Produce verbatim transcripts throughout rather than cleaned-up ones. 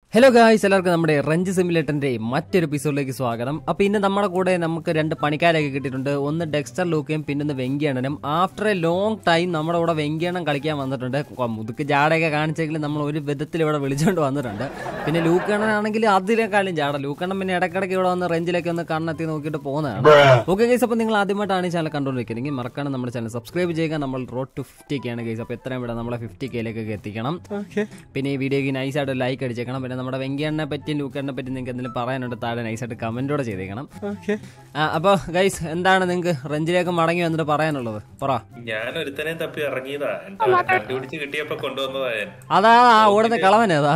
Hello guys, എല്ലാവർക്കും നമ്മുടെ wrench സിമുലേറ്ററിന്റെ മറ്റൊരു എപ്പിസോഡിലേക്ക് സ്വാഗതം. അപ്പൊ ഇന്ന് നമ്മുടെ കൂടെ നമുക്ക് രണ്ട് പണിക്കാരൊക്കെ കിട്ടിയിട്ടുണ്ട്. ഒന്ന് ഡെക്സ്റ്റർ ലൂക്കയും പിന്നൊന്ന് വെങ്കിയണ്ണനും. ആഫ്റ്റർ എ ലോങ് ടൈം നമ്മുടെ കൂടെ വെങ്കിയണ്ണൻ കളിക്കാൻ വന്നിട്ടുണ്ട്. മുതുക്ക് ജാടയൊക്കെ കാണിച്ചെങ്കിലും നമ്മൾ ഒരു വിധത്തിൽ ഇവിടെ വിളിച്ചുകൊണ്ട് വന്നിട്ടുണ്ട്. പിന്നെ ലൂക്കണ്ണനാണെങ്കിൽ അതിനേക്കാളും ജാട. ലൂക്കണ്ണൻ പിന്നെ ഇടയ്ക്കിടയ്ക്ക് ഇവിടെ വന്ന് റഞ്ചിലേക്ക് ഒന്ന് കണ്ണെത്തി നോക്കിയിട്ട് പോകുന്നതാണ്. ഓക്കെ ഗൈസ്, അപ്പോൾ നിങ്ങൾ ആദ്യമായിട്ടാണ് ഈ ചാനൽ കണ്ടുകൊണ്ടിരിക്കുന്നത് മറക്കാണ് നമ്മുടെ ചാനൽ സബ്സ്ക്രൈബ് ചെയ്യുക. നമ്മൾ റോഡ് ടു ഫിഫ്റ്റി കെ ആണ് ഗൈസ്. അപ്പോൾ എത്രയും ഇവിടെ നമ്മളെ ഫിഫ്റ്റി കെയിലേക്കൊക്കെ എത്തിക്കണം. പിന്നെ ഈ വീഡിയോക്ക് നൈസായിട്ട് ലൈക്ക് അടിച്ചേക്കണം. പിന്നെ നമ്മുടെ വെങ്കിയണ്ണനെ പറ്റി ലൂക്കണ്ണനെ പറ്റി നിങ്ങൾക്ക് എന്തെങ്കിലും പറയാനുണ്ട് താഴെ നൈസായിട്ട് കമന്റോടെ ചെയ്തേക്കണം. അപ്പൊ ഗൈസ്, എന്താണ് നിങ്ങൾക്ക് റഞ്ചിലേക്ക് മടങ്ങി വന്നിട്ട് പറയാനുള്ളത്? പറ. ഞാൻ ഒരുത്തനെ തപ്പി ഇറങ്ങിയതാ, കണ്ടുപിടിച്ച് കിട്ടിയപ്പോ കൊണ്ടുവന്നതാ. അതാ ആ ഓടുന്ന കളവനേതാ?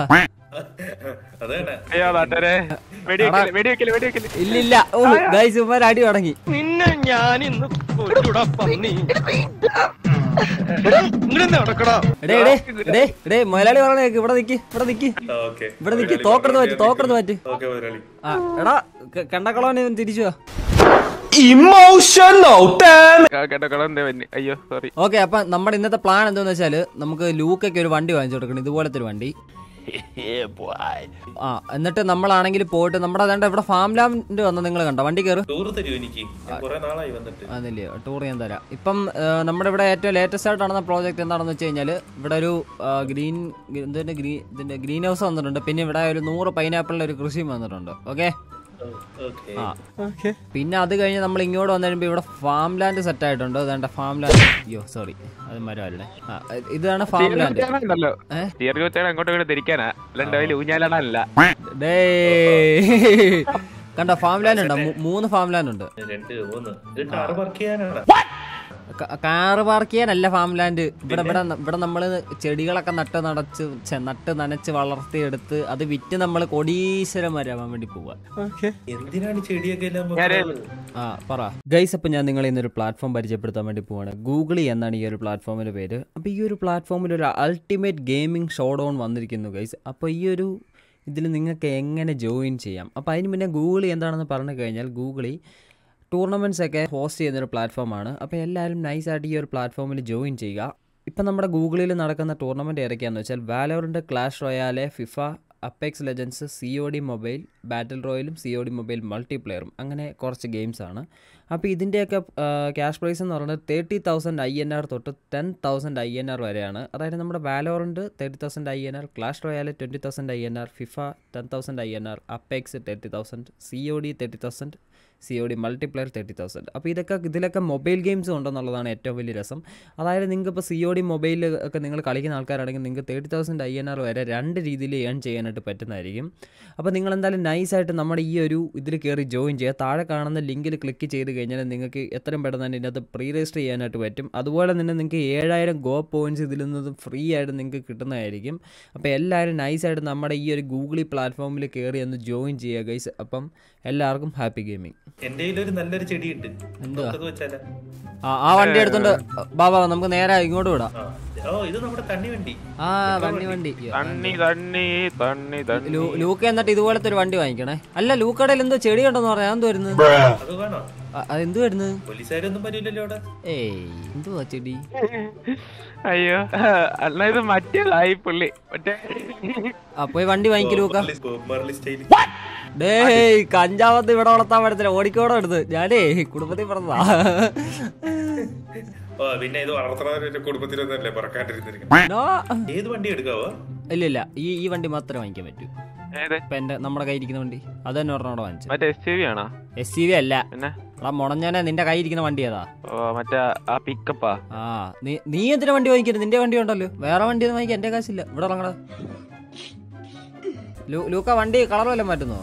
ഇല്ലില്ല. ഓ ഗൈസ്, ഉമ്മാർ അടി തുടങ്ങി. നിന്നെ ഞാൻ ഇന്ന് മൊയലാളി പറഞ്ഞ ഇവിടെ നിക്ക്, ഇവിടെ നിക്ക്, ഇവിടെ നിക്ക്. തോക്കടുത്ത് മാറ്റി, തോക്കടുത്ത് മാറ്റി. എടാ കണ്ടക്കളവനെ തിരിച്ചു വാ. ഓക്കെ, അപ്പൊ നമ്മുടെ ഇന്നത്തെ പ്ലാൻ എന്താന്ന് വെച്ചാല് നമുക്ക് ലൂക്കൊക്കെ ഒരു വണ്ടി വാങ്ങിച്ചു കൊടുക്കണം, ഇതുപോലത്തെ ഒരു വണ്ടി. ആ എന്നിട്ട് നമ്മളാണെങ്കിൽ പോയിട്ട് നമ്മുടെ അതാണ്ട് ഇവിടെ ഫാം ലാൻഡ് വന്ന് നിങ്ങൾ കണ്ടോ? വണ്ടി കയറി അതില്ലേ ടൂർ ചെയ്യാൻ തരാം. ഇപ്പം നമ്മുടെ ഇവിടെ ഏറ്റവും ലേറ്റസ്റ്റ് ആയിട്ട് നടന്ന പ്രോജക്റ്റ് എന്താണെന്ന് വെച്ച് കഴിഞ്ഞാൽ ഇവിടെ ഒരു ഗ്രീൻ ഇതിന്റെ ഗ്രീൻ ഇതിന്റെ ഗ്രീൻ ഹൗസ് വന്നിട്ടുണ്ട്. പിന്നെ ഇവിടെ ഒരു നൂറ് പൈനാപ്പിളിന്റെ ഒരു കൃഷിയും വന്നിട്ടുണ്ട്. ഓക്കെ, പിന്നെ അത് കഴിഞ്ഞ് നമ്മൾ ഇങ്ങോട്ട് വന്നു കഴിയുമ്പോൾ ഇവിടെ ഫാം ലാൻഡ് സെറ്റ് ആയിട്ടുണ്ട്. അതാണ്ട് ഫാം ലാൻഡ്. അയ്യോ സോറി, അത് മരമല്ലേ. ആ ഇതാണ് ഫാം ലാൻഡ്. കണ്ടോ ഫാം ലാൻഡ് ഉണ്ടോ? മൂന്ന് ഫാം ലാൻഡ് ഉണ്ട്. കാറ് പാർക്ക് ചെയ്യാനല്ല ഫാം ലാൻഡ്. ഇവിടെ ഇവിടെ ഇവിടെ നമ്മള് ചെടികളൊക്കെ നട്ട് നടച്ച് നട്ട് നനച്ച് വളർത്തിയെടുത്ത് അത് വിറ്റ് നമ്മള് കോടീശ്വരന്മാരാവാൻ വേണ്ടി പോവാ. ആ പറ ഗൈസ്. അപ്പൊ ഞാൻ നിങ്ങളെ ഇന്നൊരു പ്ലാറ്റ്ഫോം പരിചയപ്പെടുത്താൻ വേണ്ടി പോവാണ്. ഗൂഗിളി എന്നാണ് ഈ ഒരു പ്ലാറ്റ്ഫോമിന്റെ പേര്. അപ്പൊ ഈ ഒരു പ്ലാറ്റ്ഫോമിൽ ഒരു അൾട്ടിമേറ്റ് ഗെയിമിംഗ് ഷോ ഡൗൺ വന്നിരിക്കുന്നു ഗൈസ്. അപ്പൊ ഈ ഒരു ഇതിൽ നിങ്ങൾക്ക് എങ്ങനെ ജോയിൻ ചെയ്യാം? അപ്പൊ അതിന് മുന്നേ ഗൂഗിളി എന്താണെന്ന് പറഞ്ഞു കഴിഞ്ഞാൽ ഗൂഗിളി ടൂർണമെൻറ്റ്സ് ഒക്കെ ഹോസ്റ്റ് ചെയ്യുന്നൊരു പ്ലാറ്റ്ഫോമാണ്. അപ്പോൾ എല്ലാവരും നൈസായിട്ട് ഈ ഒരു പ്ലാറ്റ്ഫോമിൽ ജോയിൻ ചെയ്യുക. ഇപ്പം നമ്മുടെ ഗൂഗിളിൽ നടക്കുന്ന ടൂർണമെൻറ്റ് ഏതൊക്കെയാണെന്ന് വെച്ചാൽ Valorant, Clash Royale, FIFA, Apex Legends, C O D Mobile, battle റോയലും സി ഒ ഡി മൊബൈൽ മൾട്ടിപ്ലെയറും, അങ്ങനെ കുറച്ച് ഗെയിംസാണ്. അപ്പോൾ ഇതിൻ്റെയൊക്കെ ക്യാഷ് പ്രൈസ് എന്ന് പറയുന്നത് thirty thousand I N R തൊട്ട് ten thousand I N R വരെയാണ്. അതായത് നമ്മുടെ Valorant thirty thousand I N R, Clash Royale twenty thousand I N R, FIFA ten thousand I N R, Apex thirty thousand, C O D thirty thousand, C O D multiplayer thirty thousand. അപ്പോൾ ഇതൊക്കെ ഇതിലൊക്കെ mobile ഗെയിംസും ഉണ്ടെന്നുള്ളതാണ് ഏറ്റവും വലിയ രസം. അതായത് നിങ്ങൾക്ക് ഇപ്പോൾ സി ഒ ഡി മൊബൈൽ ഒക്കെ നിങ്ങൾ കളിക്കുന്ന ആൾക്കാരാണെങ്കിൽ നിങ്ങൾക്ക് thirty thousand I N R വരെ രണ്ട് രീതിയിൽ ഏൺ ചെയ്യാനായിട്ട് പറ്റുന്നതായിരിക്കും. അപ്പോൾ നിങ്ങൾ എന്തായാലും നൈസായിട്ട് നമ്മുടെ ഈ ഒരു ഇതിൽ കയറി ജോയിൻ ചെയ്യുക. താഴെ കാണുന്ന ലിങ്കിൽ ക്ലിക്ക് ചെയ്ത് കഴിഞ്ഞാൽ നിങ്ങൾക്ക് എത്രയും പെട്ടെന്ന് തന്നെ ഇതിനകത്ത് പ്രീ രജിസ്റ്റർ ചെയ്യാനായിട്ട് പറ്റും. അതുപോലെ തന്നെ നിങ്ങൾക്ക് ഏഴായിരം ഗോ പോയിൻറ്റ്സ് ഇതിൽ നിന്ന് ഫ്രീ ആയിട്ട് നിങ്ങൾക്ക് കിട്ടുന്നതായിരിക്കും. അപ്പോൾ എല്ലാവരും നൈസായിട്ട് നമ്മുടെ ഈ ഒരു ഗൂഗിളി പ്ലാറ്റ്ഫോമിൽ കയറി ഒന്ന് ജോയിൻ ചെയ്യുക ഗൈസ്. അപ്പം എല്ലാവർക്കും ഹാപ്പി ഗെയിമിംഗ്. എന്റെ ഒരു നല്ലൊരു ചെടിയുണ്ട്. ആ വണ്ടി എടുത്തോണ്ട് ബാബാ നമുക്ക് നേരെ ഇങ്ങോട്ട് വിടാം. ആ തണ്ണി വണ്ടി. ലൂക്ക എന്നിട്ട് ഇതുപോലത്തെ ഒരു വണ്ടി വാങ്ങിക്കണേ. അല്ല ലൂക്കടയിൽ എന്തോ ചെടി ഉണ്ടെന്ന് പറഞ്ഞാൽ എന്തോ വരുന്നത്? അതെന്ത് വരുന്നത്? ഏയ് എന്തുവാ ചെടി? അയ്യോ അല്ല ഇത് മറ്റേതായി പുള്ളി മറ്റേ. അപ്പൊ വണ്ടി വാങ്ങിക്കൂ ലൂക്ക. ഡേയ് കഞ്ചാവത്ത് ഇവിടെ വളർത്താൻ പറ്റത്തില്ല, ഓടിക്കോടെ എടുത്ത്. ഞാനേ കുടുംബത്തിൽ പറഞ്ഞതാ. ഇല്ല ഇല്ല ഈ ഈ വണ്ടി മാത്രമേ വാങ്ങിക്കാൻ പറ്റൂ. ഇപ്പൊ എന്റെ നമ്മുടെ കയ്യിരിക്കുന്ന വണ്ടി അത് തന്നെ ഒരെണ്ണം അവിടെ വാങ്ങിച്ചു. എസ് സി വി അല്ല മുടഞ്ഞനെ. നിന്റെ കയ്യിരിക്കുന്ന വണ്ടി ഏതാ? ആ നീ നീ എന്തിനാ വണ്ടി വാങ്ങിക്കരുത്? നിന്റെ വണ്ടി ഉണ്ടല്ലോ, വേറെ വണ്ടി ഒന്നും വാങ്ങിക്കാൻ എന്റെ കാശില്ല. ഇവിടെ ഇറങ്ങടാ ലൂക്ക. വണ്ടി കളർ വല്ലതും മാറ്റുന്നോ?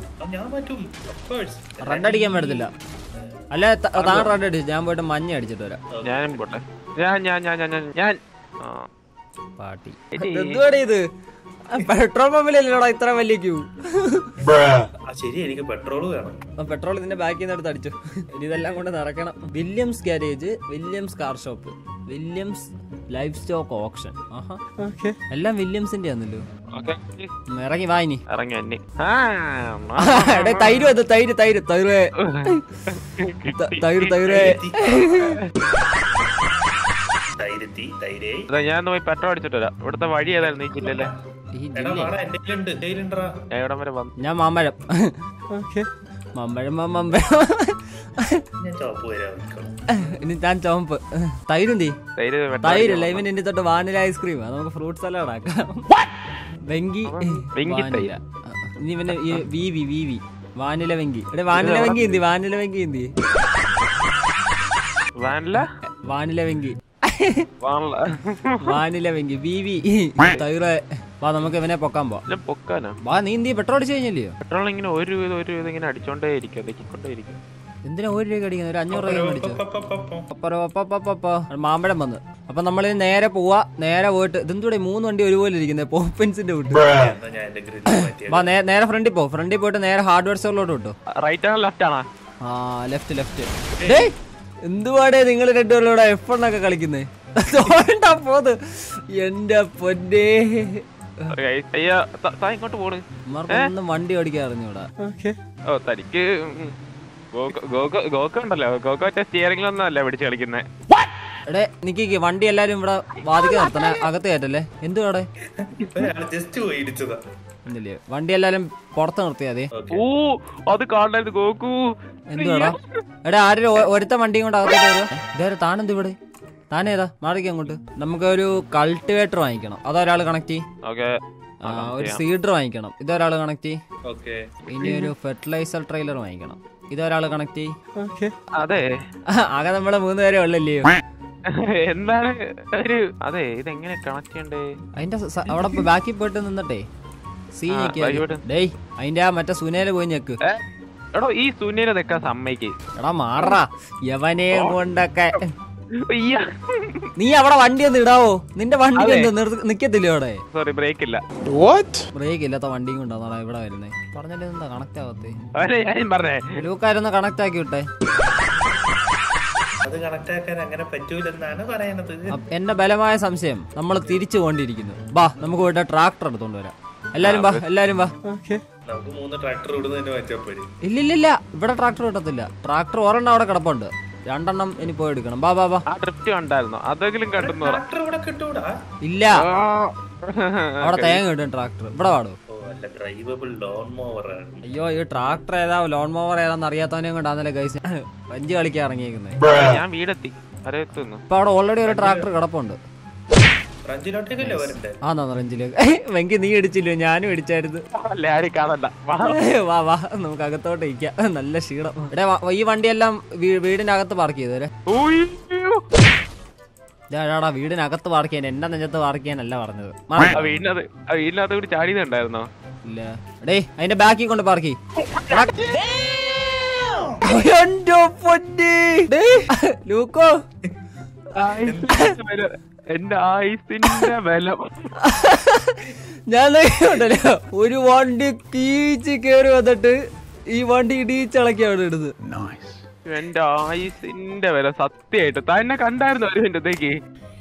റെഡ് അടിക്കാൻ പറ്റത്തില്ല. അല്ല താൻ റെഡ് അടിച്ചു, ഞാൻ പോയിട്ട് മഞ്ഞ അടിച്ചിട്ട് വരാം. പാട്ടി എന്തുവാടേ ഇത്? പെട്രോൾ പമ്പിലല്ലോടാ ഇത്ര വലിയ ക്യൂ. പെട്രോൾ ഇതിന്റെ ബാക്കിൽ നിന്ന് എടുത്ത് അടിച്ചു. ഇനി ഇതെല്ലാം കൊണ്ട് നടക്കണം. Williams garage, Williams car shop, Williams life stock option. ആഹാ എല്ലാം വില്യംസിന്റെ ആണല്ലോ. ഇറങ്ങി വായിനി തൈര് അത് തൈര് തൈര് തൈര് തൈര് തൈര് ഞാൻ പോയി പെട്രോൾ അടിച്ചിട്ട് വരാം. ഇവിടുത്തെ വഴി ഏതായിരുന്നു ഈ ജില്ലയിലെ? ഈ എടാ ജില്ല വാടാ എന്റെ കയ്യിലുണ്ട് കയ്യിലുണ്ടാ എവിടം വരെ വന്നു? ഞാൻ മാമ്പഴം മാമ്പഴം മാമ്പഴം ഞാൻ ചോപ്പ് വരാം ഇനി ഞാൻ ചോമ്പ് തൈരുന്തി തൈര് വെട്ടാൻ തൈരല്ല ഇവൻ എന്റെ തൊട്ട് വാനില ഐസ്ക്രീം നമുക്ക് ഫ്രൂട്ട് സലാഡ് ആക്കാം വെങ്കി വെങ്കി തൈര്. വാനില. ഇനി ഇവന് ഈ വീവി വീവി വാനില വെങ്കി എടേ വാനില വെങ്കി എന്തി വാനില വെങ്കി എന്തി vanilla vanilla Venki vanilla vanilla Venki വീവി തൈറ വാ നമുക്ക് ഇവനെ പൊക്കാൻ പോ ഇല്ല, പൊക്കാനോ? വാ നീ എന്തി പെട്രോൾ അടിച്ചു കഴിഞ്ഞല്ലയോ പെട്രോൾ ഇങ്ങനെ ഒരു ഇത് ഒരു ഇത് ഇങ്ങനെ അടിച്ചോണ്ടേ ഇരിക്കും തെക്കിക്കൊണ്ടേ ഇരിക്കും. എന്തിനാ ഒരു രൂപ അടിക്കുന്നത് ഒരു അഞ്ഞൂറ് രൂപ മേടിച്ചോ പപ്പ മാമ്പഴം വന്ന് അപ്പൊ നമ്മൾ നേരെ പോവാ നേരെ പോയിട്ട് ഇതെന്തൂടെ മൂന്ന് വണ്ടി ഒരുപോലെ ഇരിക്കുന്നത് പോപ്പിൻസിന്റെ വിട്ട് എന്നാ ഞാൻ എന്റെ ഗ്രില്ല് മാറ്റിയ വാ നേ- നേരെ ഫ്രണ്ടിൽ പോ ഫ്രണ്ടിൽ പോയിട്ട് നേരെ ഹാർഡ്വെയർ സ്റ്റോറിലോട്ട് വിട്ടു റൈറ്റ് ആണോ ലെഫ്റ്റ് ആണോ? ആ ലെഫ്റ്റ് ലെഫ്റ്റ് ഡേയ് എന്തുവാടേ നിങ്ങൾ രണ്ടുപേരോടെ എഫ് എണ്ണൊക്കെ കളിക്കുന്നേ പോത് എന്റെ പൊന്നേ അയ്യോ ത- താ ഇങ്ങോട്ട് പോണ്. മറന്നൊന്നും വണ്ടി ഓടിക്കാൻ അറിഞ്ഞൂടാ ഓ തനിക്ക് ഉം, ഗോക- ഗോക- ഗോക ഉണ്ടല്ലോ ഗോക മറ്റേ സ്റ്റിയറിംഗിലൊന്നും അല്ല പിടിച്ച് കളിക്കുന്നേ. എടേ നിക്ക് വണ്ടി എല്ലാരും ഇവിടെ വാതിക്ക് നിർത്തണേ അകത്ത് കയറ്റല്ലേ എന്തുവാടെ ജസ്റ്റ് പോയി ഇടിച്ചതാ എന്തില്ലേ വണ്ടി എല്ലാരും പുറത്ത് നിർത്തിയാ മതി ഓ അത് കാണായിരുന്നു ഗോകു. എന്തുവാടാ എടാ ആരും ഒരുത്ത വണ്ടിയും കൊണ്ട് അകത്തോട്ട് കയറുക ഇതേരെ താനെന്ത് ഇവിടെ താനേതാ മാറിക്ക് അങ്ങോട്ട് നമുക്കൊരു കൾട്ടിവേറ്റർ വാങ്ങിക്കണം അതൊരാൾ കണക്ട് ചെയ്യും ഓക്കെ ഒരു സീഡർ വാങ്ങിക്കണം ഇതൊരാൾ കണക്ട് ചെയ്യും ഓക്കെ ഇനി ഒരു ഫെർട്ടിലൈസർ ട്രെയിലർ വാങ്ങിക്കണം ഇതൊരാൾ കണക്ട് ചെയ്യും അതെ ആകെ നമ്മളെ മൂന്ന് പേരെ ഉള്ളല്ലയോ എന്താണ് ഒരു അതെ ഇതെങ്ങനെ കണക്ട് ചെയ്യണ്ടേ? അതിന്റെ സ- അവിടെ ബാക്കി പോയിട്ട് നിന്നിട്ടേ സീ ആ, ഞെക്കിയാ ബാക്കി പോയിട്ട്. ഡേയ് അതിന്റെ ആ മറ്റേ സുനേല് പോയി ഞെക്ക് ഏ? എടോ ഈ സുനിനെ നിക്കാൻ സമ്മതിക്ക്. എടാ മാറാ യവനെ കൊണ്ടൊക്കെ അയ്യ. നീ അവിടെ വണ്ടി ഒന്ന് ഇടാവോ നിന്റെ വണ്ടി എന്ത് നിക്കത്തില്ലേ അവിടെ സോറി ബ്രേക്ക് ഇല്ല. ബ്രേക്ക് ഇല്ലാത്ത വണ്ടിയും കൊണ്ടാണ് ഇവിടെ വരുന്നേ പറഞ്ഞാലേ എന്താ കണക്ട് ആവത്തേ അവനെ ഞാൻ പറഞ്ഞേ ലൂക്കാരൊന്ന് കണക്ട് ആക്കി വിട്ടെ അത് കണക്ട് ആക്കാൻ അങ്ങനെ പറ്റൂലെന്നാണ് പറയണത്. അപ്പ് എന്റെ ബലമായ സംശയം നമ്മൾ തിരിച്ചു കൊണ്ടിരിക്കുന്നു ബാ നമുക്ക് പോയിട്ട് ട്രാക്ടർ എടുത്തോണ്ട് വരാം എല്ലാരും വാ എല്ലാരും വാ നമുക്ക് മൂന്ന് ട്രാക്ടർ ഇവിടുന്ന് മാറ്റിയപ്പോഴേ ഇല്ലില്ലില്ല ഇവിടെ ട്രാക്ടർ കിട്ടത്തില്ല ട്രാക്ടർ ഒരെണ്ണം അവിടെ കിടപ്പുണ്ട് രണ്ടെണ്ണം ഇനി പോയി എടുക്കണം ബാ ബാ ബാ ആ ഡ്രിഫ്റ്റ് കണ്ടായിരുന്നോ? അതെങ്കിലും കണ്ടെന്ന് പറ. ട്രാക്ടർ ഇവിടെ കിട്ടൂടാ. ഇല്ല അവിടെ തേങ്ങ കിട്ടും ട്രാക്ടർ ഇവിടെ പാടോ ഓ അല്ല ഡ്രൈവബിൾ ലോൺ മോവർ ആണ്. അയ്യോ ഈ ട്രാക്ടർ ഏതാ ലോൺ മോവർ ഏതാന്ന് അറിയാത്തവനെയും കൊണ്ടാന്നല്ലേ ഗൈസ് വഞ്ചി കളിക്കാൻ ഇറങ്ങിയേക്കുന്നത് ഞാൻ വീടെത്തി അരത്തുന്നു. ഇപ്പൊ അവിടെ ഓൾറെഡി ഒരു ട്രാക്ടർ കിടപ്പുണ്ട് റഞ്ചിലോട്ടേക്കല്ലേ വരണ്ടേ? ആന്നോ റഞ്ചിലേക്ക് വെങ്കി നീ ഇടിച്ചില്ലോ ഞാനും ഇടിച്ചായിരുന്നു അല്ലേ ആരും കാണണ്ട. വാ. വാ വാ നമുക്ക് അകത്തോട്ട് ഇരിക്കാം നല്ല ക്ഷീണം ഇവിടെ ഈ വണ്ടിയെല്ലാം വീ- വീടിനകത്ത് പാർക്ക് ചെയ്തേ ഉയ്യോ. ഇതാടാ വീടിനകത്ത് പാർക്ക് ചെയ്യാൻ എന്റെ നെഞ്ചത്ത് പാർക്ക് ചെയ്യാനല്ല പറഞ്ഞത് ആ വീടിനകത്ത് ആ വീടിനകത്ത് കൂടി ചാടിയതുണ്ടായിരുന്നോ? ഇല്ല ഡേ അതിന്റെ ബാക്കിൽ കൊണ്ട് പാർക്ക് ലൂക്കോ എന്റെ ആയുസിന്റെ ബലം. ഞാൻ ഉണ്ടല്ലോ ഒരു വണ്ടി കീച്ച് കേറി വന്നിട്ട് ഈ വണ്ടി ഇടിച്ചിളക്കി അവിടെ ഇടുന്നത് എന്റെ ആയുസിന്റെ ബലം സത്യമായിട്ട് തന്നെ കണ്ടായിരുന്നു ഒരു മിനിറ്റത്തേക്ക്.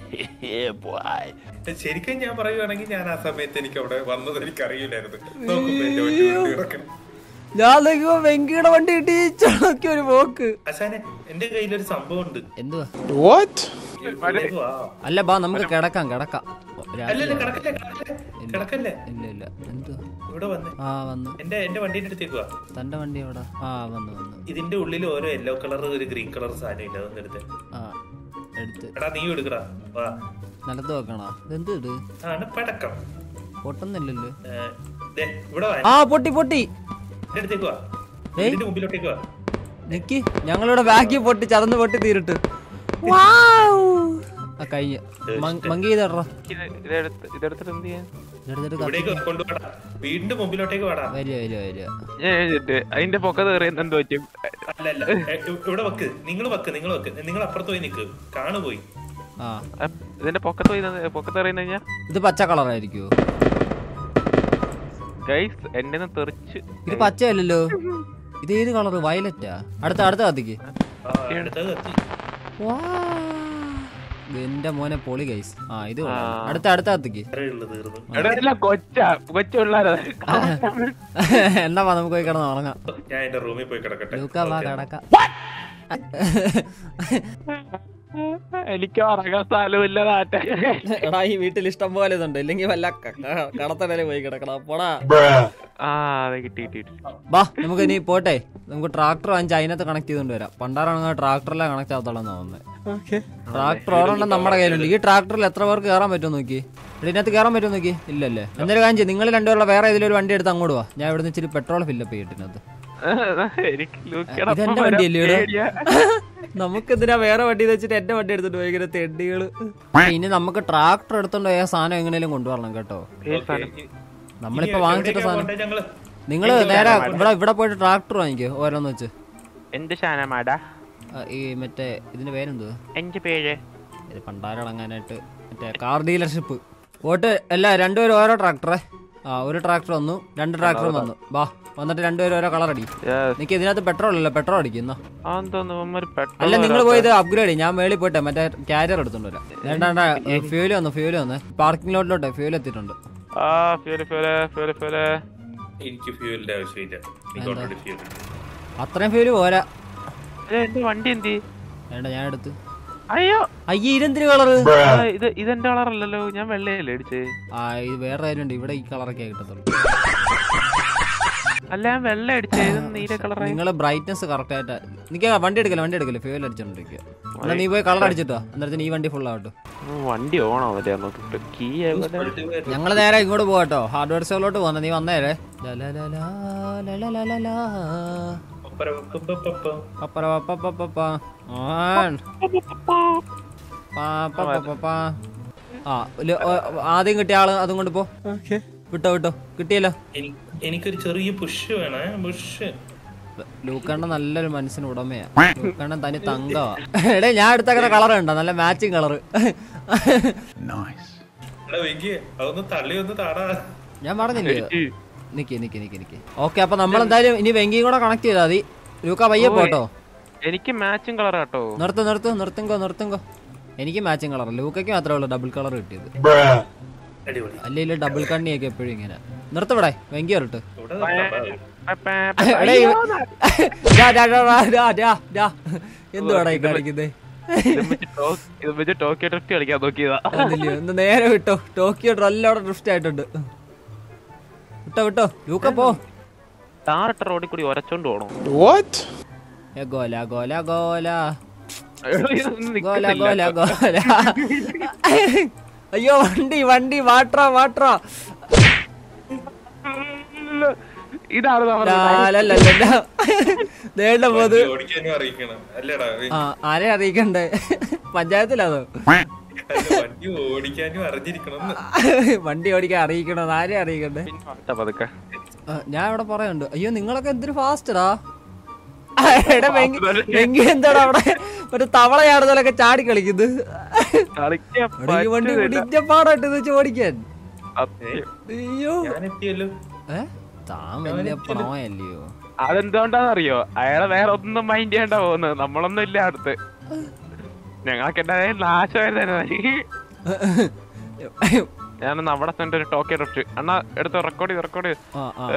ശരിക്കും ഞാൻ പറയുവാണെങ്കിൽ ഞാൻ ആ സമയത്ത് എനിക്ക് അവിടെ വന്നത് എനിക്ക് അറിയില്ലായിരുന്നു. നോക്കുമ്പോ എന്റെ വണ്ടി കൊണ്ട് കിടക്കണം. ഞാൻ നോക്കിയപ്പോ വെങ്കിയുടെ വണ്ടി ഇടിച്ചിളക്കി ഒരു പോക്ക് അശാനെ എന്റെ കയ്യിലൊരു സംഭവം ഉണ്ട്. എന്തുവാ വാ. അല്ല ബാ നമുക്ക് കിടക്കാം കിടക്കാം അല്ലല്ല കിടക്കല്ലേ കിടക്കല്ലേ കിടക്കല്ലേ ഇല്ല ഇല്ല എന്തുവാ ഇവിടെ വന്ന് ആ വന്നു എന്റെ എന്റെ വണ്ടിന്റെ അടുത്തേക്ക് വാ. തന്റെ വണ്ടി എവിടെ ആ വന്നു വന്നു ഇതിന്റെ ഉള്ളിൽ ഓരോ യെല്ലോ കളർ ഒരു ഗ്രീൻ കളർ സാധനം ഇല്ല അതൊന്നും എടുത്ത് ആ എടുത്ത് എടാ നീ എടുക്കടാ വാ. നിലത്ത് വെക്കണോ ഇതെന്ത് ഇട് ആണ് പടക്കം. പൊട്ടുന്നില്ലല്ലോ ഏ, ദേ, ഇവിടെ വാ. ആ പൊട്ടി പൊട്ടി എന്റെ അടുത്തേക്ക് വാ. ഏയ്. ഇതിന്റെ മുമ്പിലോട്ടേക്ക് വാ. നിക്ക് ഞങ്ങളിവിടെ ബാക്കി പൊട്ടി ചതന്ന് പൊട്ടി തീരിട്ട് ആ കഴിഞ്ഞ് മങ്കി ചെയ്തോ ഇത് ഇതെടുത്ത് ഇതെടുത്തിട്ട് എന്ത് ചെയ്യാൻ? ഇതെടുത്തിട്ട് ഇവിടേക്ക് കൊണ്ടുപോടാ. വീടിന്റെ മുമ്പിലോട്ടേക്ക് വാടാ. വരിക വരിക വരിക ഞാൻ എഴുതിട്ട് അതിന്റെ പൊക്കത്ത് കയറി എന്ത് പറ്റും? അല്ല അല്ല ഏ, ഇവിടെ വെക്ക്. നിങ്ങൾ വെക്ക് നിങ്ങൾ വെക്ക്. നിങ്ങൾ അപ്പുറത്ത് പോയി നിക്ക്. കാണു പോയി. ആ അ- ഇതിന്റെ പൊക്കത്ത് പോയി നിന്ന് പൊക്കത്ത് എറിയുന്ന കഴിഞ്ഞാ ഇത് പച്ച കളറായിരിക്കുമോ ഗൈസ് എന്റെ തെറിച്ച് ഇത് പച്ചയല്ലല്ലോ ഇത് ഏത് കളറ് വയലറ്റാ അടുത്ത അടുത്ത കത്തിക്ക് ആ അടുത്തത് കത്തി. എന്റെ മോനെ പൊളി ഗൈസ് ആ ഇത് കൊള്ളാം. ആ. അടുത്ത അടുത്ത കത്തിക്ക് ഇത്രയുള്ളൂ തീർന്നു. എടാ ഇല്ല കൊച്ച കൊച്ച പിള്ളേരാ. എന്നാ വാ നമുക്ക് പോയി കിടന്ന് ഉറങ്ങാം ഞാൻ എന്റെ റൂമിൽ പോയി കിടക്കട്ടെ. ലൂക്ക വാ ഓക്കേ. കിടക്കാം എനിക്ക് ഉറങ്ങാൻ സ്ഥലമില്ല നാട്ട. എടാ ഈ വീട്ടിൽ ഇഷ്ടം പോലെ ഇതുണ്ട്, ഇല്ലെങ്കിൽ വല്ല കടത്തടയില് പോയി കിടക്കണം. പോടാ. ആ അതെ കിട്ടി കിട്ടി. ബാ നമുക്ക് ഇനി പോട്ടെ, നമുക്ക് ട്രാക്ടർ വാങ്ങിച്ച് അതിനകത്ത് കണക്ട് ചെയ്തോണ്ട് വരാം. പണ്ടാറാണെങ്കിൽ ട്രാക്ടറിലാണ് കണക്ട് ആകത്തോളം തോന്നുന്നത്. ട്രാക്ടർ ഓരെണ്ണം നമ്മുടെ കയ്യിലുണ്ട്. ഈ ട്രാക്ടറിൽ എത്ര പേർക്ക് കയറാൻ പറ്റുമോ നോക്കി? ഇതിനകത്ത് കയറാൻ പറ്റുമോ നോക്കി? ഇല്ലല്ലേ. എന്തായാലും കാണിച്ചു, നിങ്ങൾ രണ്ടുപേരുള്ള വേറെ ഇതിലൊരു വണ്ടി എടുത്ത് അങ്ങോട്ട് പോവാ. ഞാൻ ഇവിടെ നിന്ന് ഇച്ചിരി പെട്രോൾ ഫില്ലപ്പ് ചെയ്തിട്ടിനകത്ത്. ഇതെന്റെ വണ്ടിയല്ലേ ഇവിടെ? നമുക്കെന്തിനാ വേറെ വണ്ടി വെച്ചിട്ട് എന്റെ വണ്ടി എടുത്തിട്ട് ഭയങ്കര തെണ്ടികള്. ഇനി നമുക്ക് ട്രാക്ടർ എടുത്തോണ്ട് പോയ സാധനം എങ്ങനെയും കൊണ്ടുവരണം കേട്ടോ. നമ്മളിപ്പോ വാങ്ങിച്ചിട്ട് സാധനം നിങ്ങള് നേരെ ഇവിടെ ഇവിടെ പോയിട്ട് ട്രാക്ടർ വാങ്ങിക്കോ ഓരോന്ന് വെച്ച്. എന്റെ ഷാനമാടാ ഈ മറ്റേ ഇതിന്റെ പേരെന്തോ? എന്റെ പേര് ഇത് പണ്ടാരടങ്ങാനായിട്ട് മറ്റേ കാർ ഡീലർഷിപ്പ് പോട്ട്. എല്ലാ രണ്ടുപേരും ഓരോ ട്രാക്ടറെ. ആ ഒരു ട്രാക്ടർ വന്നു, രണ്ട് ട്രാക്ടറും വന്നു. ബാ വന്നിട്ട് രണ്ടുപേരും ഓരോ കളർ അടി. എനിക്ക് ഇതിനകത്ത് പെട്രോൾ അല്ല, പെട്രോൾ അടിക്കുന്ന അല്ല. നിങ്ങൾ പോയത് അപ്ഗ്രേഡ്. ഞാൻ മേളിൽ പോട്ടെ മറ്റേ ക്യാരിയർ എടുത്തോണ്ട് വരാം. വേണ്ട ഫ്യൂല് വന്നു, ഫ്യൂല് വന്ന് പാർക്കിംഗ് ലോട്ടിലോട്ടെ ഫ്യൂൽ എത്തിയിട്ടുണ്ട്. എനിക്ക് ഫ്യൂലിന്റെ ആവശ്യമില്ല, അത്രയും ഫ്യൂല് പോരാ. വണ്ടി എന്തി വേണ്ട ഞാൻ എടുത്ത്. അയ്യോ അയ്യ ഇതെന്തിന് കളറ്? ഇത് ഇതെന്റെ കളറല്ലല്ലോ, ഞാൻ വെള്ളയല്ലേ അടിച്ചേ. ആ ഇത് വേറെ കാര്യമുണ്ട്, ഇവിടെ ഈ കളറൊക്കെ കിട്ടത്തുള്ളൂ. അല്ല ഞാൻ വെള്ള അടിച്ചേ, നീല കളർ. നിങ്ങള് ബ്രൈറ്റ്നസ് കറക്റ്റ് ആയിട്ട് നിക്ക. വണ്ടി എടുക്കല വണ്ടി എടുക്കല ഫ്യൂൽ അടിച്ചോണ്ടിരിക്കുക. എന്നാ നീ പോയി കളർ അടിച്ചിട്ടോ, അന്നേരത്തിന് ഈ വണ്ടി ഫുൾ ആവട്ടെ. വണ്ടി ഓണോ കീ? ഞങ്ങള് നേരെ ഇങ്ങോട്ട് പോകട്ടോ, ഹാർഡ്വെയർ സ്റ്റോറിലോട്ട് പോന്നെ. നീ വന്നേരെ. ആദ്യം കിട്ടിയ ആള് അതും കൊണ്ട് പോ. വിട്ടോ വിട്ടോ കിട്ടിയല്ലോ. എനിക്കൊരു ചെറിയ പുഷ് വേണേ. പുഷ് ലൂക്കണ്ണ നല്ലൊരു മനസ്സിന് ഉടമയാ. ലൂക്കണ്ണൻ തനി തങ്കവാ. എടേ ഞാൻ എടുത്തങ്ങനെ കളർ ഉണ്ടോ? നല്ല മാച്ചിങ് കളറ്. ഞാൻ പറഞ്ഞില്ലേ നിക്ക് നിക്ക് നിക്ക് നിക്ക്. ഓക്കെ അപ്പൊ നമ്മളെന്തായാലും ഇനി വെങ്കിയും കൂടെ കണക്ട് ചെയ്താൽ മതി. ലൂക്ക പയ്യെ പോട്ടോ. എനിക്ക് മാച്ചിങ് കളർ കേട്ടോ. നിർത്ത് നിർത്ത് നിർത്തുങ്കോ നിർത്തുങ്കോ. എനിക്ക് മാച്ചിങ് കളർ, ലൂക്കയ്ക്ക് മാത്രമേ ഉള്ളൂ ഡബിൾ കളർ കിട്ടിയത്. അല്ലെ ഡബിൾ കണ്ണിയൊക്കെ എപ്പോഴും ഇങ്ങനെ. നിർത്തവിടെ വെങ്കി വരട്ട്. എന്തുവാടാ ഈ കാണിക്കുന്നേ? നേരെ വിട്ടോ, ടോക്കിയോ ട്രല്ലോടെ ഡ്രിഫ്റ്റ് ആയിട്ടുണ്ട്. വിട്ടോ വിട്ടോ ലൂക്ക പോ. റോഡിൽ കൂടി ഒരച്ചോണ്ട് പോണോ? ഗോല ഗോല ഗോല ഗോല ഗോല ഗോല. അയ്യോ വണ്ടി വണ്ടി വാട്രാ വാട്രാ. ഇതാണ് ആരെ അറിയിക്കണ്ടേ? പഞ്ചായത്തിലാണോ വണ്ടി ഓടിക്കാൻ അറിയിക്കണോ? ആരെ അറിയിക്കണ്ടേ? ഞാൻ ഇവിടെ പറയുന്നുണ്ട്. അയ്യോ നിങ്ങളൊക്കെ എന്തൊരു ഫാസ്റ്ററാ. എടാ വെങ്കി എന്താടാ അവിടെ ഒരു തവളയാടുന്നതൊക്കെ ചാടി കളിക്കുന്നത്. ഈ വണ്ടി ഇടിച്ചപ്പാടായിട്ട് വെച്ച് ഓടിക്കാൻ. അയ്യോ ഏ താൻ വലിയ പ്രണയല്ലയോ? അതെന്തുകൊണ്ടാന്നറിയോ? അയാളെ വേറെ ഒന്നും മൈൻഡ് ചെയ്യണ്ട പോകുന്നത്. നമ്മളൊന്നും ഇല്ല അടുത്ത്. ഞങ്ങൾക്ക് എന്തായാലും നാശമായിരുന്നു. ഞാനൊന്ന് അവിടെ തന്നെ ഒരു ടോക്കിയോ ഡ്രിഫ്റ്റ് അണ്ണാ എടുത്ത് റെക്കോർഡ് ചെയ്ത് റെക്കോർഡ് ചെയ്ത്.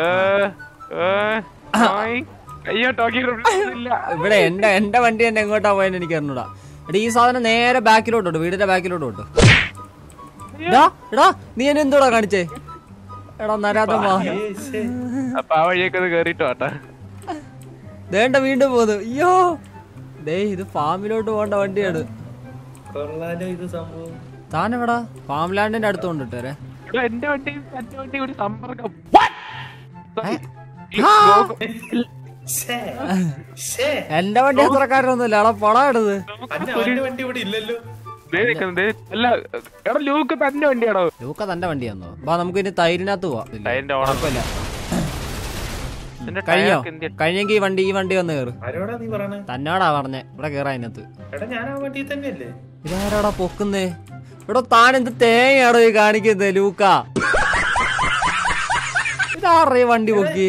അയ്യോ ടോക്കിയോ ഡ്രിഫ്റ്റ് ഇല്ല ഇവിടെ. എന്റെ എന്റെ വണ്ടി തന്നെ എങ്ങോട്ടാ പോയെന്ന് എനിക്ക് അറിഞ്ഞൂടാ. എടാ ഈ സാധനം നേരെ ബാക്കിലോട്ട് വീടിന്റെ ബാക്കിലോട്ട് വിട്ടു. എടാ നീ എന്നെ എന്തോടാ കാണിച്ചേ? എടാ നരാധമാ. അപ്പൊ ആ വഴിയൊക്കെ കേറിട്ടോ ആട്ടാ. ദേണ്ട വീണ്ടും പോന്നു. അയ്യോ ദേ ഇത് ഫാമിലോട്ട് പോകേണ്ട വണ്ടിയാണ്. താനെവിടാ? ഫാം ലാൻഡിന്റെ അടുത്ത് കൊണ്ടിട്ടേ. എന്റെ വണ്ടി എന്റെ വണ്ടി കൂടി സമ്പർക്കം. എന്റെ വണ്ടി അത്രക്കാരൊന്നുമില്ല. എടാ പൊളാ എടുത്ത്. ലൂക്ക തന്റെ വണ്ടിയാണോ? ലൂക്ക തന്റെ വണ്ടിയാണോ? ബാ നമുക്ക് ഇനി തൈരിനകത്ത് പോവാം. കുഴപ്പമില്ല. കഴിഞ്ഞോ? കഴിഞ്ഞെങ്കിൽ ഈ വണ്ടി ഈ വണ്ടി വന്ന് കേറ്. തന്നോടാ പറഞ്ഞേ ഇവിടെ കേറാ. അതിനകത്ത് ഇതാരാടാ പൊക്കുന്നേ? ഇവിടെ താൻ എന്ത് തേങ്ങയാടോ ഈ കാണിക്കുന്നേ ലൂക്ക? ഇതാറേ വണ്ടി പൊക്കി?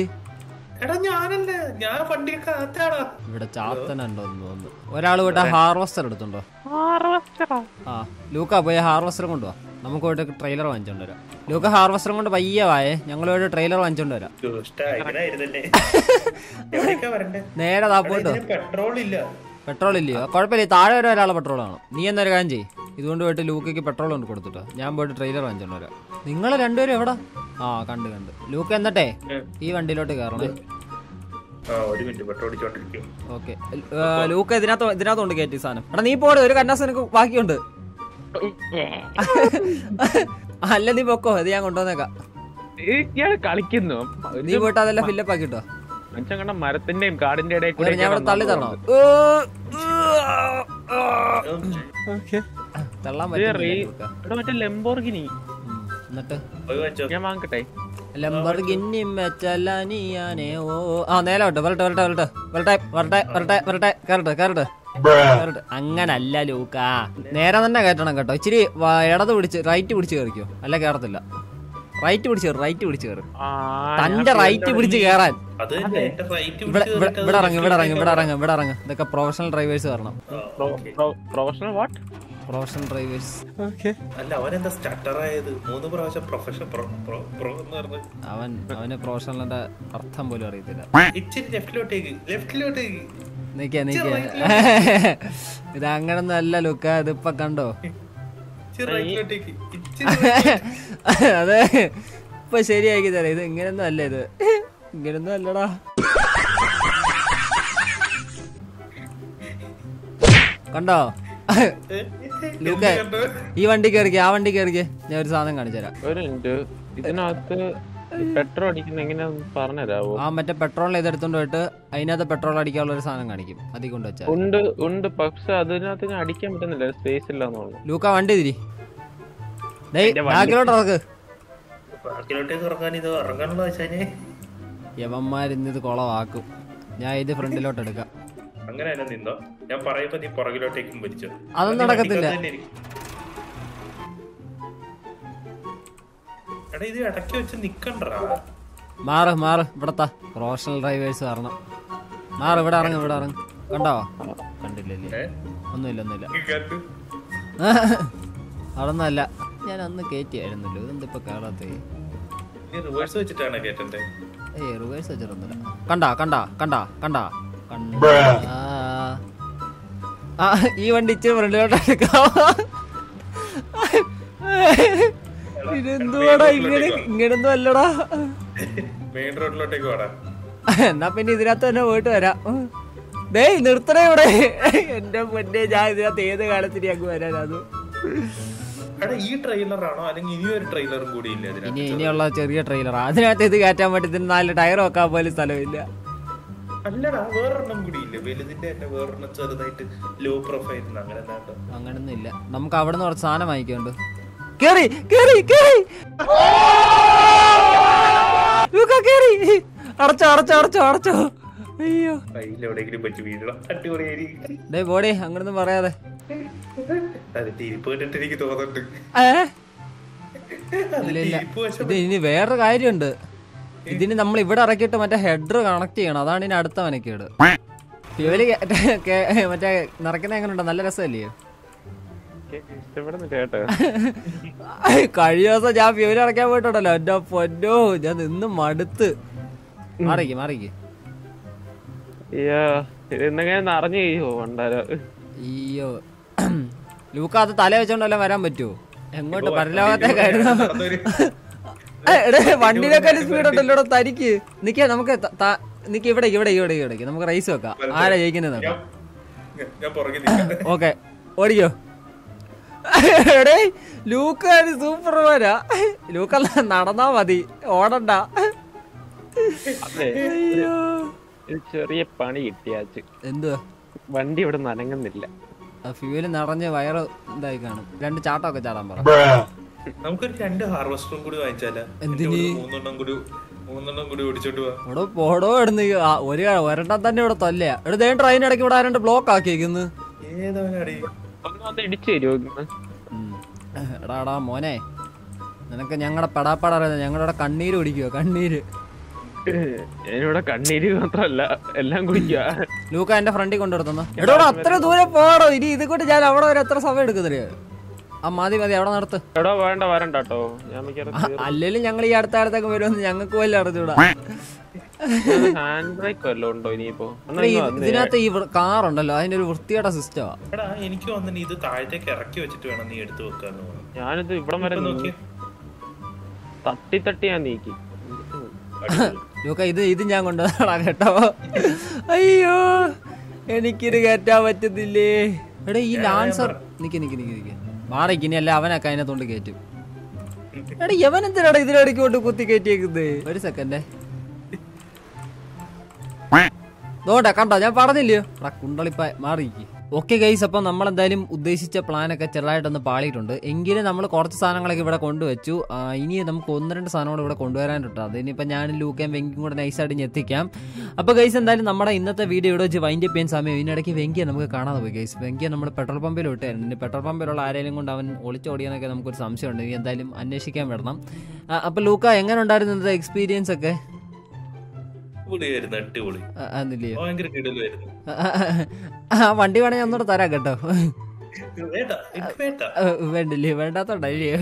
ഇവിടെ ചാത്തനുണ്ടോ എന്ന് തോന്നുന്നു. ഒരാൾ പോയിട്ട് ഹാർവസ്റ്റർ എടുത്തുണ്ടോ? ആ ലൂക്ക പോയി ഹാർവസ്റ്റർ കൊണ്ടുപോവാ. നമുക്ക് പോയിട്ട് ട്രെയിലർ വാങ്ങിച്ചോണ്ട് വരാം. ലൂക്ക ഹാർവസ്റ്റർ കൊണ്ട് പയ്യ വായേ. ഞങ്ങൾ പോയിട്ട് ട്രെയിലർ വാങ്ങിച്ചോണ്ട് വരാം. നേരെ താ പോയിട്ടോ. പെട്രോൾ ഇല്ലയോ? കുഴപ്പമില്ല, താഴെ വരെ ഒരാളെ പെട്രോൾ കാണും. നീ എന്നൊരു കാര്യം ചെയ്യ്, ഇതുകൊണ്ട് പോയിട്ട് ലൂക്കയ്ക്ക് പെട്രോൾ കൊണ്ട് കൊടുത്തിട്ടോ. ഞാൻ പോയിട്ട് ട്രെയിലർ വാങ്ങിച്ചോണ്ട് വരാം. നിങ്ങൾ രണ്ടുപേരും എവിടാ? ആ കണ്ട് കണ്ട്. ലൂക്ക എന്നിട്ടേ ഈ വണ്ടിയിലോട്ട് കയറണേ. ഓക്കെ ലൂക്ക ഇതിനകത്ത് ഇതിനകത്തോണ്ട് കയറ്റി സാധനം. എടാ നീ പോടെ, ഒരു കന്നാസ് എനിക്ക് ബാക്കിയുണ്ട്. അല്ല നീ പൊക്കോ, ഇത് ഞാൻ കൊണ്ടുവന്നേക്കാം. കളിക്കുന്നു. നീ പോയിട്ട് അതെല്ലാം ഫില്ലപ്പ് ആക്കിട്ടോ. മരത്തിന്റെയും കാടിന്റെ ഇടയിൽ കൂടെ ഞാൻ ഇവിടെ തള്ളി തരണോ? തള്ളാൻ പറ്റും. ലംബോർഗിനി എന്നിട്ട് ഞാൻ വാങ്ങട്ടെ. ലംബോർഗിനി മെച്ചലാനിയാനേ ഓ ആ നേരെ വിട്ടോ. വരട്ടെ വരട്ടെ വരട്ടെ വരട്ടെ വരട്ടെ വരട്ടെ വരട്ടെ കയറട്ടെ കയറട്ടെ കയറട്ടെ. അങ്ങനല്ല ലൂക്ക, നേരെ തന്നെ കയറ്റണം കേട്ടോ. ഇച്ചിരി ഇടത് പിടിച്ച് റൈറ്റ് പിടിച്ച് കയറിക്കോ, അല്ല കയറത്തില്ല. റൈറ്റ് പിടിച്ച് കയറും, റൈറ്റ് പിടിച്ച് കയറും. തന്റെ റൈറ്റ് പിടിച്ച് കയറാൻ ഇവിടെ ഇവിടെ ഇറങ്ങും ഇവിടെ ഇറങ്ങും ഇവിടെ ഇറങ്ങും ഇവിടെ ഇറങ്ങും. ഇതൊക്കെ പ്രൊഫഷണൽ ഡ്രൈവേഴ്സ് വരണം. Professional what? Professional drivers. അവൻ അവന് പ്രൊഫഷണലിന്റെ അർത്ഥം പോലും അറിയത്തില്ല. നിക്ക നിക്ക ഇത് അങ്ങനൊന്നും അല്ല ലുക്ക, ഇതിപ്പൊ കണ്ടോ? അതെ ഇപ്പൊ ശരിയാക്കി തരാം. ഇത് ഇങ്ങനൊന്നും അല്ല, ഇത് ഇങ്ങനൊന്നും അല്ലടാ. കണ്ടോ ലൂക്ക? ഈ വണ്ടി കയറിക്ക്, ആ വണ്ടി കയറിക്ക്. ഞാൻ ഒരു സാധനം കാണിച്ചു തരാം. ഒരു മിനിറ്റ്, ഇതിനകത്ത് പെട്രോൾ അടിക്കുന്ന എങ്ങനെയാന്ന് പറഞ്ഞുതരാവോ? ആ മറ്റേ പെട്രോൾ ഇതെടുത്തോണ്ട് പോയിട്ട് അതിനകത്ത് പെട്രോൾ അടിക്കാനുള്ള ഒരു സാധനം കാണിക്കും. അതിൽ കൊണ്ട് വെച്ചാൽ ഉണ്ട് ഉണ്ട്, പക്ഷെ അതിനകത്ത് ഞാൻ അടിക്കാൻ പറ്റുന്നില്ല, സ്പേസ് ഇല്ലാന്ന് തോന്നുന്നു. ലൂക്ക വണ്ടി തിരി, ബാക്കിലോട്ട് ഇറക്ക്. യവന്മാരിന്നത് കുളവാക്കും. ഞാൻ ഇത് ഫ്രണ്ടിലോട്ട് എടുക്കാം. അതൊന്നും നടക്കത്തില്ല. മാറ് മാറ്, ഇവിടത്താ പ്രൊഫഷണൽ ഡ്രൈവേഴ്സ് കാരണം. മാറ്, ഇവിടെ ഇറങ്ങും ഇവിടെ ഇറങ്ങും. കണ്ടോ? കണ്ടില്ലല്ലേ? ഒന്നുമില്ല ഒന്നുമില്ല, അതൊന്നല്ല. ഞാൻ അന്ന് കയറ്റിയായിരുന്നല്ലോ, ഇതെന്തിപ്പോ കേറാത്തേ? ഏയ് റിവേഴ്സ് വെച്ചിട്ടൊന്നുമില്ല. കണ്ടാ കണ്ടാ കണ്ടാ കണ്ടാ ആ ഈ വണ്ടി ഇച്ചിരി ഫ്രണ്ടിലോട്ട് എടുക്കാം. ഇതെന്തുവാടാ ഇങ്ങനെ? ഇങ്ങനൊന്നും അല്ലടാ. മെയിൻ റോഡിലോട്ടേക്ക് പോടാ. എന്നാ പിന്നെ ഇതിനകത്ത് തന്നെ പോയിട്ട് വരാം. ഡേയ് നിർത്തണേ ഇവിടെ. എന്റെ പൊന്നെ, ഞാൻ ഇതിനകത്ത് ഏത് കാലത്തിന് അങ്ങ് വരാനത്? ഈ ട്രെയിലറാണോ അല്ലെങ്കിൽ ഇനിയൊരു ട്രെയിലറും കൂടി ഇല്ല? ഇനി ഇനിയുള്ള ചെറിയ ട്രെയിലർ, അതിനകത്ത് ഇത് കയറ്റാൻ വേണ്ടി ഇതിന് നാല് ടയർ വെക്കാൻ പോലും സ്ഥലമില്ല. അല്ലടാ, വേറൊരെണ്ണം കൂടി ഇല്ല? വലുതിന്റെ തന്നെ വേറൊരെണ്ണം ചെറുതായിട്ട് ലോ പ്രൊഫൈൽ അങ്ങനെ അങ്ങനൊന്നും ഇല്ല. നമുക്ക് അവിടെ നിന്ന് കുറച്ച് സാധനം വാങ്ങിക്കുന്നുണ്ട്. കേറി കേറി കേറി കേറി അടച്ചോ അടച്ചോ അടച്ചോ അടച്ചോ. അയ്യോ ഡേ ബോഡി അങ്ങനൊന്നും പറയാതെ. ഇത് ഇനി വേറൊരു കാര്യമുണ്ട്. ഇതിന് നമ്മൾ ഇവിടെ ഇറക്കിയിട്ട് മറ്റേ ഹെഡർ കണക്ട് ചെയ്യണം. അതാണ് ഇനി അടുത്ത മനക്കേട്. ഫ്യൂവല് മറ്റേ നിറയ്ക്കുന്ന എങ്ങനെയുണ്ടോ? നല്ല രസമല്ലേ? കഴിഞ്ഞ ദിവസം ഞാൻ ഫ്യൂവല് ഇറക്കാൻ പോയിട്ടുണ്ടല്ലോ, എന്റെ പൊന്നോ, ഞാൻ നിന്ന് മടുത്ത്. മാറിക്ക് മാറിക്ക്. അയ്യോ ലൂക്ക, അത് തല വെച്ചോണ്ടല്ലോ വരാൻ പറ്റുമോ? എങ്ങോട്ട്? പരലോകത്തേക്കായിരുന്നു. വണ്ടിയിലൊക്കെ സ്പീഡ് ഉണ്ടല്ലോ തനിക്ക്. നിക്ക നമുക്ക് നിക്ക ഇവിടെ ഇവിടെ ഇവിടെ ഇവിടെ നമുക്ക് റേസ് വെക്കാം. ആരാ ജയിക്കുന്നത് നോക്കാം. ഓക്കെ ഓടിക്കോ. എടേ ലൂക്ക സൂപ്പർ വരാ. ലൂക്ക നടന്നാ മതി, ഓടണ്ട. ചെറിയ പണി കിട്ടിയാച്ച്. എന്തുവാ? വണ്ടി ഇവിടെ നനങ്ങുന്നില്ല. ഫ്യൂവല് നിറഞ്ഞ് വയറ് ഇതായി കാണും. രണ്ട് ചാട്ടമൊക്കെ ചാടാൻ പറ. നമുക്കൊരു രണ്ട് ഹാർവസ്റ്ററും കൂടി വാങ്ങിച്ചാലോ? എന്തിന്? മൂന്നെണ്ണം കൂടി മൂന്നെണ്ണം കൂടി ഓടിച്ചോണ്ട് പോവാ. ഇവിടെ പോടോ ഇടുന്ന ഒരു ഒരെണ്ണം തന്നെ ഇവിടെ തല്ലയാ. ഇവിടെ ട്രെയിൻ ഇടയ്ക്ക് ഇവിടെ ആരണ്ട് ബ്ലോക്ക് ആക്കിയേക്കുന്നു. എടാ എടാ മോനെ, നിനക്ക് ഞങ്ങളുടെ പെടാപ്പാട അറിയാം. ഞങ്ങളുടെ കണ്ണീര് കുടിക്കുക, കണ്ണീര്. ഞാനിവിടെ കണ്ണീര് മാത്രല്ല എല്ലാം കുടിക്കുക. ലൂക്ക എന്റെ ഫ്രണ്ടിൽ കൊണ്ടുവരുത്തുന്നു. എടോ അത്ര ദൂരെ പോടോ. ഇനി ഇത് കൊണ്ട് ഞാൻ അവിടെ വരെ എത്ര സമയം എടുക്കുന്നില്ലേ? ആ മതി മതി, അവിടെ നടത്ത്. എടോ വേണ്ട വരണ്ടോ. അല്ലേലും ഞങ്ങൾ ഈ അടുത്ത കാലത്തൊക്കെ വരുമെന്ന് ഞങ്ങൾക്ക് വല്ല അറിഞ്ഞൂടാ. ഹാൻഡ് ബ്രേക്ക് വല്ലതും ഉണ്ടോ ഇനിയിപ്പോ? ഇതിനകത്ത് ഈ കാർ ഉണ്ടല്ലോ, അതിന്റെ ഒരു വൃത്തിയുടെ സിസ്റ്റമാ. എടാ എനിക്ക് വന്നിട്ട് ഇത് താഴത്തേക്ക് ഇറക്കി വെച്ചിട്ട് വേണം നീ എടുത്തു വെക്കാന്ന് പറഞ്ഞു. ഞാനിത് ഇവിടെ വരെ നോക്കി തട്ടി തട്ടി ഞാൻ നീക്കി. ലൂക്ക ഇത് ഇത് ഞാൻ കൊണ്ടുവന്നാ കേട്ടോ. അയ്യോ എനിക്കിത് കയറ്റാൻ പറ്റുന്നില്ലേ. എടാ ഈ ലാൻസർ നിക്ക് നിക്ക് നിക്ക് നിക്ക് മാറിക്ക്, ഇനി അല്ല അവനൊക്കെ അതിനകത്തോണ്ട് കയറ്റും. എടാ യവൻ എന്തിനാടാ ഇതിനിടയ്ക്ക് കൊണ്ട് കുത്തി കയറ്റിയേക്കുന്നത്? ഒരു സെക്കൻഡേ, നോട്ടെ കണ്ടോ ഞാൻ പറഞ്ഞില്ലയോ എടാ കുണ്ടളിപ്പ മാറിക്ക്. ഓക്കെ ഗൈസ്, അപ്പം നമ്മൾ എന്തായാലും ഉദ്ദേശിച്ച പ്ലാനൊക്കെ ചെറുതായിട്ടൊന്ന് പാളിയിട്ടുണ്ട്. എങ്കിലും നമ്മൾ കുറച്ച് സാധനങ്ങളൊക്കെ ഇവിടെ കൊണ്ടുവച്ചു. ഇനി നമുക്ക് ഒന്ന് രണ്ട് സാധനങ്ങൾ ഇവിടെ കൊണ്ടുവരാനുണ്ട്. അതിനിപ്പോൾ ഞാനും ലൂക്കയും വെങ്കിയും കൂടെ നൈസായിട്ട് ഇനി എത്തിക്കാം. അപ്പോൾ ഗൈസ് എന്തായാലും നമ്മുടെ ഇന്നത്തെ വീഡിയോ ഇവിടെ വെച്ച് വൈൻഡ് അപ്പ് ചെയ്യാൻ സമയം. ഇതിനിടയ്ക്ക് വെങ്കിയെ നമുക്ക് കാണാതെ പോയി ഗൈസ്. വെങ്കിയെ നമ്മൾ പെട്രോൾ പമ്പിൽ വിട്ടായിരുന്നു. ഇനി പെട്രോൾ പമ്പിലുള്ള ആരെങ്കിലും കൊണ്ട് അവൻ ഒളിച്ചോടിയെന്നൊക്കെ നമുക്കൊരു സംശയമുണ്ട്. ഇനി എന്തായാലും അന്വേഷിക്കാൻ വിടണം. അപ്പോൾ ലൂക്ക എങ്ങനെ ഉണ്ടായിരുന്നു ഇന്നത്തെ എക്സ്പീരിയൻസ് ഒക്കെ? ആ വണ്ടി വേണേ ഒന്നുകൂടെ തരാം കേട്ടോ. വേണ്ടില്ലേ? വേണ്ടാത്തോണ്ടല്ലേ?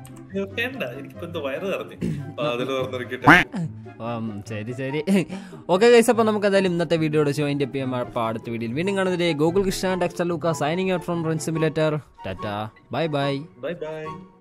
ശരി ശരി ഓക്കെ ഗൈസ്, അപ്പോൾ നമുക്ക് എന്തായാലും ഇന്നത്തെ വീഡിയോയുടെ ജോയിൻ അപ്പ് ചെയ്യാൻ അടുത്ത വീഡിയോയിൽ വീണ്ടും കാണുന്നത്. ഗൂഗിൾ കൃഷ്ണ ടെക്സ്റ്റർ ലൂക്ക signing out from run simulator. ടാറ്റ ബൈ ബൈ. Bye by.